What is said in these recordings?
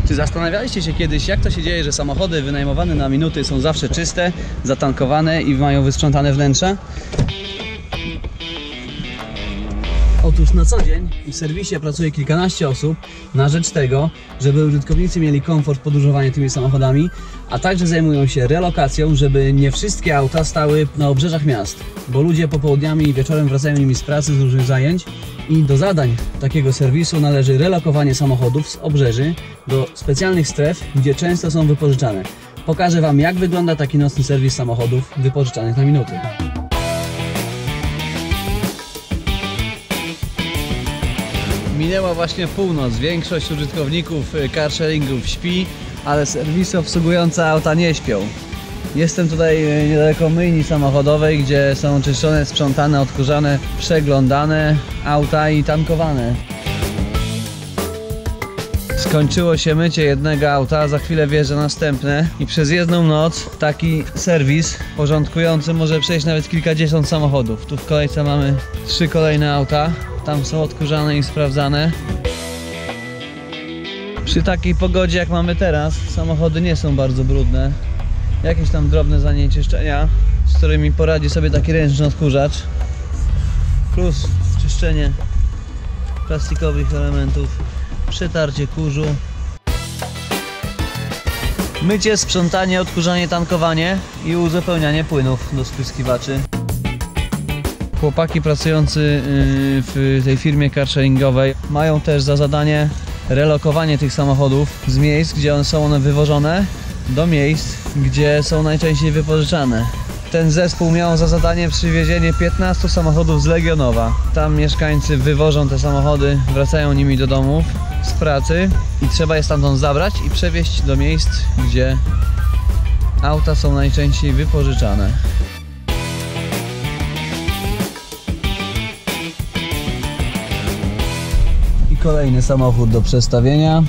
Czy zastanawialiście się kiedyś, jak to się dzieje, że samochody wynajmowane na minuty są zawsze czyste, zatankowane i mają wysprzątane wnętrza? Otóż na co dzień w serwisie pracuje kilkanaście osób na rzecz tego, żeby użytkownicy mieli komfort podróżowania tymi samochodami, a także zajmują się relokacją, żeby nie wszystkie auta stały na obrzeżach miast, bo ludzie popołudniami i wieczorem wracają nimi z pracy, z różnych zajęć i do zadań takiego serwisu należy relokowanie samochodów z obrzeży do specjalnych stref, gdzie często są wypożyczane. Pokażę Wam, jak wygląda taki nocny serwis samochodów wypożyczanych na minuty. Minęła właśnie północ, większość użytkowników carsharingów śpi, ale serwisy obsługujące auta nie śpią. Jestem tutaj niedaleko myjni samochodowej, gdzie są czyszczone, sprzątane, odkurzane, przeglądane auta i tankowane. Skończyło się mycie jednego auta, za chwilę wjeżdża następne i przez jedną noc taki serwis porządkujący może przejść nawet kilkadziesiąt samochodów. Tu w kolejce mamy 3 kolejne auta, tam są odkurzane i sprawdzane. Przy takiej pogodzie jak mamy teraz, samochody nie są bardzo brudne. Jakieś tam drobne zanieczyszczenia, z którymi poradzi sobie taki ręczny odkurzacz. Plus czyszczenie plastikowych elementów, przetarcie kurzu. Mycie, sprzątanie, odkurzanie, tankowanie i uzupełnianie płynów do spryskiwaczy. Chłopaki pracujący w tej firmie carsharingowej mają też za zadanie relokowanie tych samochodów z miejsc, gdzie są one wywożone, do miejsc, gdzie są najczęściej wypożyczane. Ten zespół miał za zadanie przywiezienie 15 samochodów z Legionowa. Tam mieszkańcy wywożą te samochody, wracają nimi do domów z pracy i trzeba je stamtąd zabrać i przewieźć do miejsc, gdzie auta są najczęściej wypożyczane. I kolejny samochód do przestawienia.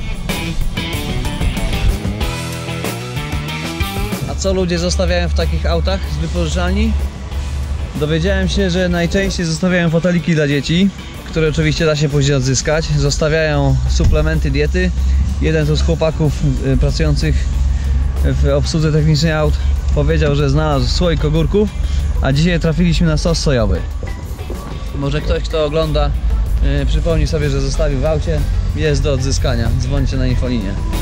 Co ludzie zostawiają w takich autach z wypożyczalni? Dowiedziałem się, że najczęściej zostawiają foteliki dla dzieci, które oczywiście da się później odzyskać. Zostawiają suplementy diety. Jeden z chłopaków pracujących w obsłudze technicznej aut powiedział, że znalazł słoik ogórków, a dzisiaj trafiliśmy na sos sojowy. Może ktoś, kto ogląda, przypomni sobie, że zostawił w aucie. Jest do odzyskania. Dzwońcie na infolinię.